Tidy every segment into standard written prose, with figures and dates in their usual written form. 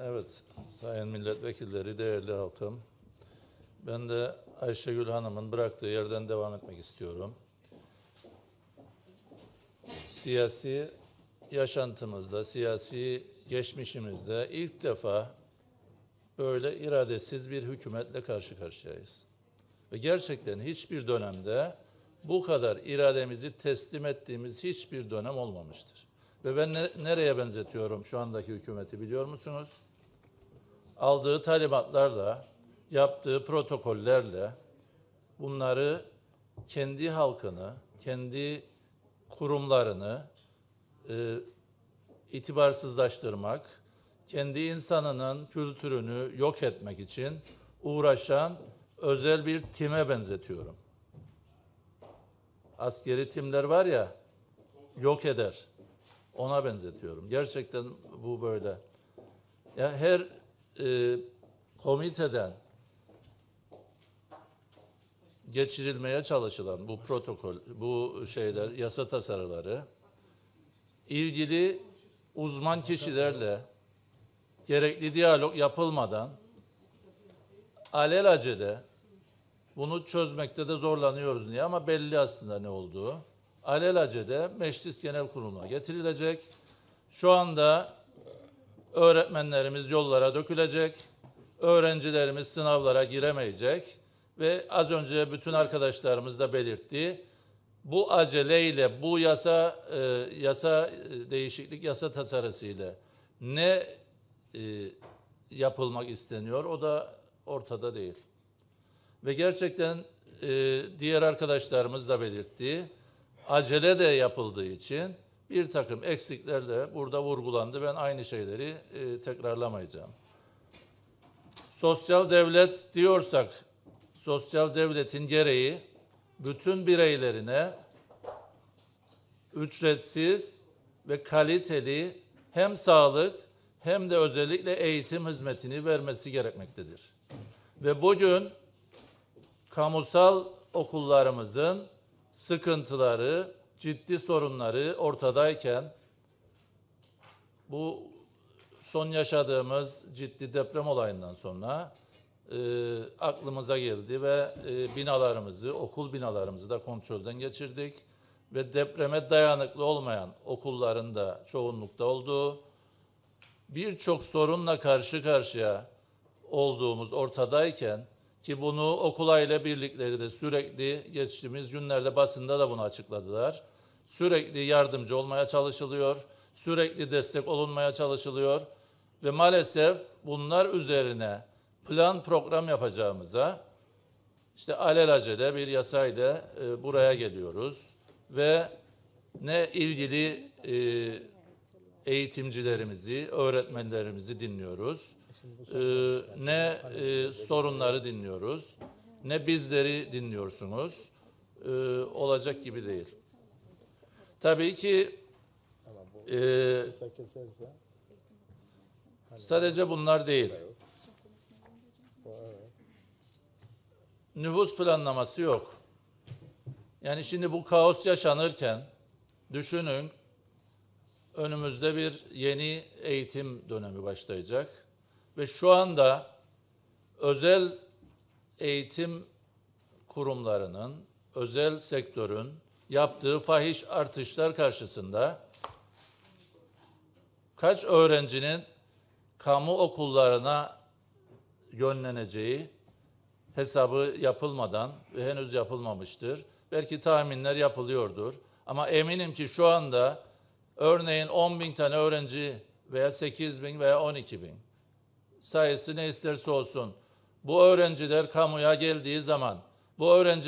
Evet, sayın milletvekilleri, değerli halkım. Ben de Ayşegül Hanım'ın bıraktığı yerden devam etmek istiyorum. Siyasi yaşantımızda, siyasi geçmişimizde ilk defa böyle iradesiz bir hükümetle karşı karşıyayız. Ve gerçekten hiçbir dönemde bu kadar irademizi teslim ettiğimiz hiçbir dönem olmamıştır. Ve ben nereye benzetiyorum şu andaki hükümeti biliyor musunuz? Aldığı talimatlarla, yaptığı protokollerle bunları kendi halkını, kendi kurumlarını itibarsızlaştırmak, kendi insanının kültürünü yok etmek için uğraşan özel bir time benzetiyorum. Askeri timler var ya, yok eder. Ona benzetiyorum. Gerçekten bu böyle. Ya her komiteden geçirilmeye çalışılan bu protokol, bu şeyler, yasa tasarıları ilgili uzman kişilerle gerekli diyalog yapılmadan alelacele bunu çözmekte de zorlanıyoruz niye ama belli aslında ne olduğu. Alelacele Meclis Genel Kurulu'na getirilecek. Şu anda öğretmenlerimiz yollara dökülecek. Öğrencilerimiz sınavlara giremeyecek. Ve az önce bütün arkadaşlarımız da belirtti. Bu aceleyle, bu yasa değişiklik, yasa tasarısıyla ne yapılmak isteniyor o da ortada değil. Ve gerçekten diğer arkadaşlarımız da belirtti. Acele de yapıldığı için bir takım eksiklerle burada vurgulandı. Ben aynı şeyleri tekrarlamayacağım. Sosyal devlet diyorsak, sosyal devletin gereği bütün bireylerine ücretsiz ve kaliteli hem sağlık hem de özellikle eğitim hizmetini vermesi gerekmektedir. Ve bugün kamusal okullarımızın sıkıntıları, ciddi sorunları ortadayken bu son yaşadığımız ciddi deprem olayından sonra aklımıza geldi ve binalarımızı, okul binalarımızı da kontrolden geçirdik ve depreme dayanıklı olmayan okulların da çoğunlukta olduğu, birçok sorunla karşı karşıya olduğumuz ortadayken ki bunu okul aile birlikleri de sürekli geçtiğimiz günlerde basında da bunu açıkladılar. Sürekli yardımcı olmaya çalışılıyor, sürekli destek olunmaya çalışılıyor ve maalesef bunlar üzerine plan program yapacağımıza işte alelacele bir yasayla buraya geliyoruz ve ne ilgili eğitimcilerimizi, öğretmenlerimizi dinliyoruz, ne sorunları dinliyoruz, ne bizleri dinliyorsunuz. Olacak gibi değil. Tabii ki sadece bunlar değil. Nüfus planlaması yok. Yani şimdi bu kaos yaşanırken düşünün önümüzde bir yeni eğitim dönemi başlayacak ve şu anda özel eğitim kurumlarının, özel sektörün yaptığı fahiş artışlar karşısında kaç öğrencinin kamu okullarına yönleneceği hesabı yapılmadan ve henüz yapılmamıştır. Belki tahminler yapılıyordur. Ama eminim ki şu anda örneğin 10.000 tane öğrenci veya 8.000 veya 12.000 sayısı ne isterse olsun bu öğrenciler kamuya geldiği zaman bu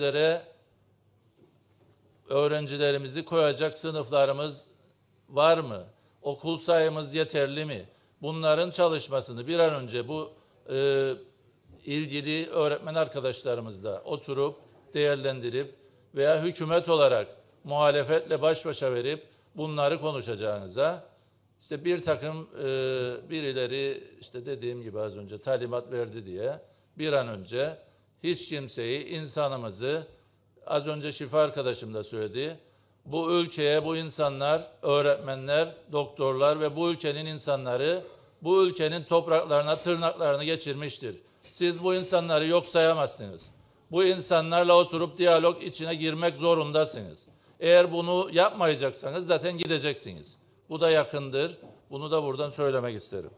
öğrencilerimizi koyacak sınıflarımız var mı? Okul sayımız yeterli mi? Bunların çalışmasını bir an önce bu ilgili öğretmen arkadaşlarımızla oturup değerlendirip veya hükümet olarak muhalefetle baş başa verip bunları konuşacağınıza işte bir takım birileri işte dediğim gibi az önce talimat verdi diye bir an önce hiç kimseyi, insanımızı az önce Şifa arkadaşım da söyledi. Bu ülkeye bu insanlar, öğretmenler, doktorlar ve bu ülkenin insanları bu ülkenin topraklarına tırnaklarını geçirmiştir. Siz bu insanları yok sayamazsınız. Bu insanlarla oturup diyalog içine girmek zorundasınız. Eğer bunu yapmayacaksanız zaten gideceksiniz. Bu da yakındır. Bunu da buradan söylemek isterim.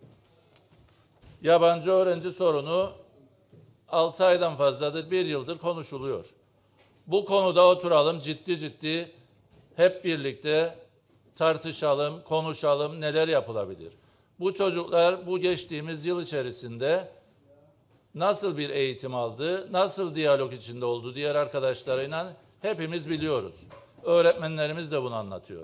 Yabancı öğrenci sorunu 6 aydan fazladır, 1 yıldır konuşuluyor. Bu konuda oturalım, ciddi hep birlikte tartışalım, konuşalım, neler yapılabilir? Bu çocuklar bu geçtiğimiz yıl içerisinde nasıl bir eğitim aldı, nasıl diyalog içinde oldu diğer arkadaşlarıyla hepimiz biliyoruz. Öğretmenlerimiz de bunu anlatıyor.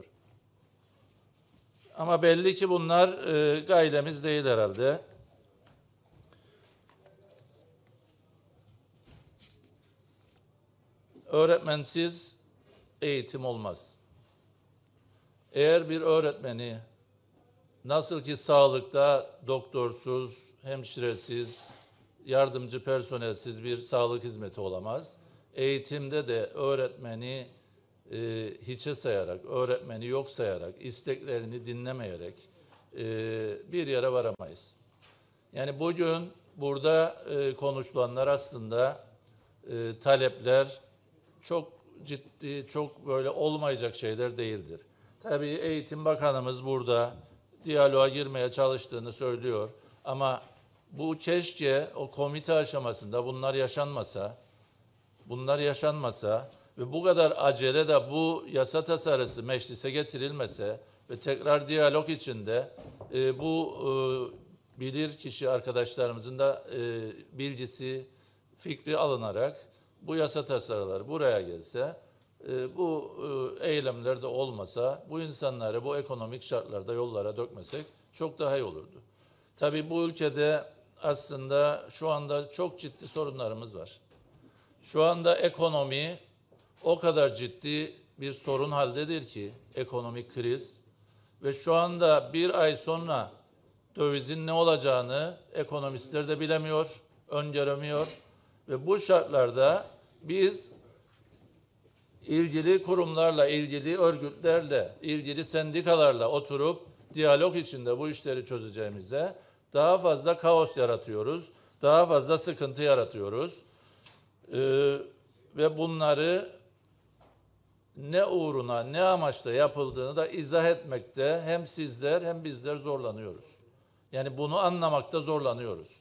Ama belli ki bunlar gailemiz değil herhalde. Öğretmensiz eğitim olmaz. Eğer bir öğretmeni nasıl ki sağlıkta doktorsuz, hemşiresiz, yardımcı personelsiz bir sağlık hizmeti olamaz, eğitimde de öğretmeni hiçe sayarak, öğretmeni yok sayarak, isteklerini dinlemeyerek bir yere varamayız. Yani bugün burada konuşulanlar aslında talepler çok ciddi, çok böyle olmayacak şeyler değildir. Tabii Eğitim Bakanımız burada diyaloğa girmeye çalıştığını söylüyor. Ama bu keşke o komite aşamasında bunlar yaşanmasa ve bu kadar acele de bu yasa tasarısı meclise getirilmese ve tekrar diyalog içinde bu bilir kişi arkadaşlarımızın da bilgisi, fikri alınarak bu yasa tasarıları buraya gelse, bu eylemler de olmasa, bu insanları bu ekonomik şartlarda yollara dökmesek çok daha iyi olurdu. Tabii bu ülkede aslında şu anda çok ciddi sorunlarımız var. Şu anda ekonomi o kadar ciddi bir sorun haldedir ki, ekonomik kriz ve şu anda bir ay sonra dövizin ne olacağını ekonomistler de bilemiyor, öngöremiyor ve bu şartlarda biz ilgili kurumlarla, ilgili örgütlerle, ilgili sendikalarla oturup diyalog içinde bu işleri çözeceğimize daha fazla kaos yaratıyoruz, daha fazla sıkıntı yaratıyoruz. Ve bunları ne uğruna, ne amaçla yapıldığını da izah etmekte hem sizler hem bizler zorlanıyoruz. Yani bunu anlamakta zorlanıyoruz.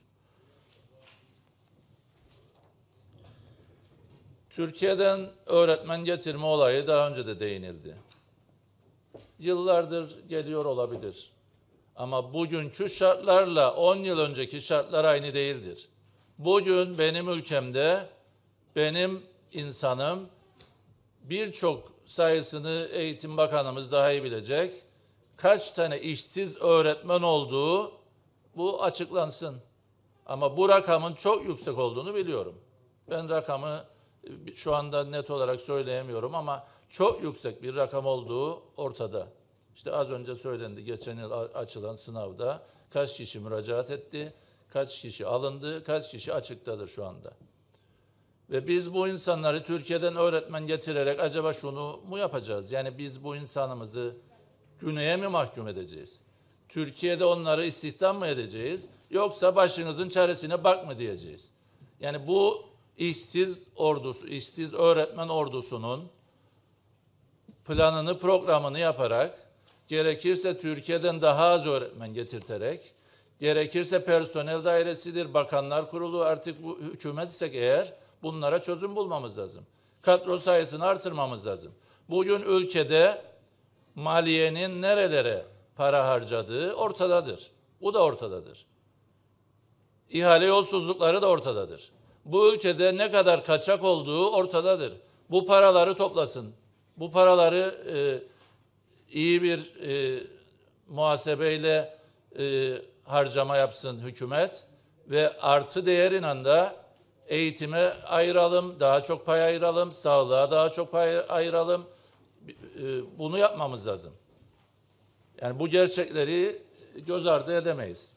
Türkiye'den öğretmen getirme olayı daha önce de değinildi. Yıllardır geliyor olabilir. Ama bugünkü şartlarla 10 yıl önceki şartlar aynı değildir. Bugün benim ülkemde benim insanım birçok sayısını Eğitim Bakanımız daha iyi bilecek. Kaç tane işsiz öğretmen olduğu bu açıklansın. Ama bu rakamın çok yüksek olduğunu biliyorum. Ben rakamı şu anda net olarak söyleyemiyorum ama çok yüksek bir rakam olduğu ortada. İşte az önce söylendi, geçen yıl açılan sınavda kaç kişi müracaat etti, kaç kişi alındı, kaç kişi açıktadır şu anda. Ve biz bu insanları Türkiye'den öğretmen getirerek acaba şunu mu yapacağız? Yani biz bu insanımızı güneye mi mahkum edeceğiz? Türkiye'de onları istihdam mı edeceğiz? Yoksa başınızın çaresine bak mı diyeceğiz? Yani bu işsiz ordusu, işsiz öğretmen ordusunun planını, programını yaparak, gerekirse Türkiye'den daha az öğretmen getirterek, gerekirse personel dairesidir, bakanlar kurulu, artık bu hükümetsek eğer bunlara çözüm bulmamız lazım. Kadro sayısını artırmamız lazım. Bugün ülkede maliyenin nerelere para harcadığı ortadadır. Bu da ortadadır. İhale yolsuzlukları da ortadadır. Bu ülkede ne kadar kaçak olduğu ortadadır. Bu paraları toplasın. Bu paraları iyi bir muhasebeyle harcama yapsın hükümet ve artı değeriyle de eğitime ayıralım, daha çok pay ayıralım, sağlığa daha çok pay ayıralım. Bunu yapmamız lazım. Yani bu gerçekleri göz ardı edemeyiz.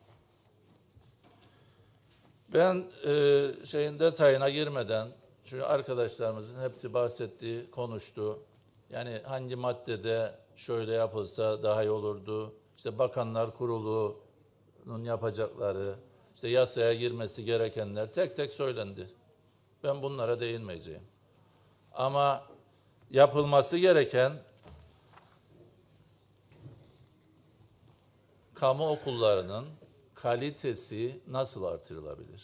Ben şeyin detayına girmeden, çünkü arkadaşlarımızın hepsi bahsetti, konuştu. Yani hangi maddede şöyle yapılsa daha iyi olurdu. İşte Bakanlar Kurulu kamunun yapacakları, işte yasaya girmesi gerekenler tek tek söylendi. Ben bunlara değinmeyeceğim. Ama yapılması gereken kamu okullarının kalitesi nasıl artırılabilir?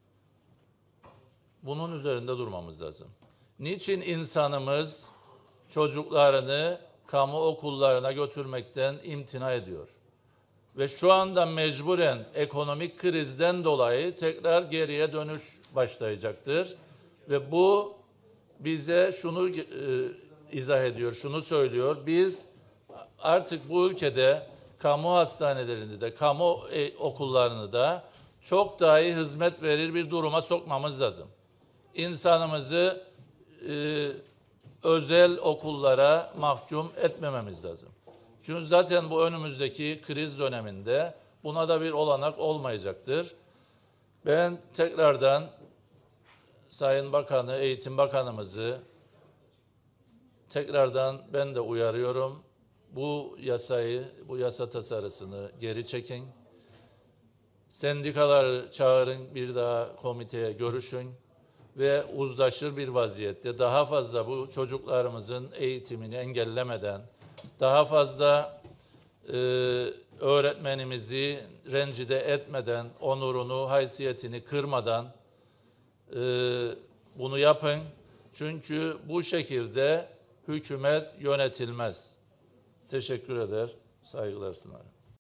Bunun üzerinde durmamız lazım. Niçin insanımız çocuklarını kamu okullarına götürmekten imtina ediyor? Ve şu anda mecburen ekonomik krizden dolayı tekrar geriye dönüş başlayacaktır. Ve bu bize şunu izah ediyor, şunu söylüyor. Biz artık bu ülkede kamu hastanelerinde de, kamu okullarını da çok daha iyi hizmet verir bir duruma sokmamız lazım. İnsanımızı özel okullara mahkum etmememiz lazım. Çünkü zaten bu önümüzdeki kriz döneminde buna da bir olanak olmayacaktır. Ben tekrardan Sayın Bakanı, Eğitim Bakanımızı tekrardan ben de uyarıyorum. Bu yasa tasarısını geri çekin. Sendikaları çağırın, bir daha komiteye görüşün ve uzlaşır bir vaziyette daha fazla bu çocuklarımızın eğitimini engellemeden, daha fazla öğretmenimizi rencide etmeden, onurunu, haysiyetini kırmadan bunu yapın. Çünkü bu şekilde hükümet yönetilmez. Teşekkür eder, saygılar sunarım.